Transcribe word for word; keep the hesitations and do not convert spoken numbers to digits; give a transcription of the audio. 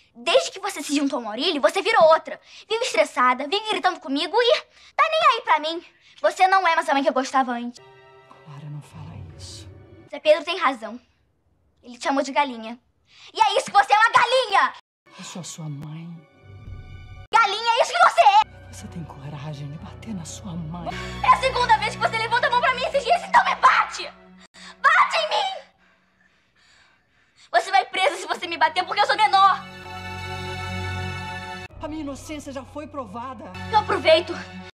Desde que você se juntou ao Maurílio, você virou outra. Vive estressada, vive gritando comigo e tá nem aí pra mim. Você não é mais a mãe que eu gostava antes. Clara, não fala isso. Zé Pedro tem razão. Ele te chamou de galinha. E é isso que você é, uma galinha! Eu sou sua mãe. Galinha, é isso que você é! Você tem coragem de bater na sua mãe? É a segunda vez que você levanta a mão pra mim esses dias, então me bate! Bate em mim! Você vai presa se você me bater porque eu sou menor! A minha inocência já foi provada. Eu aproveito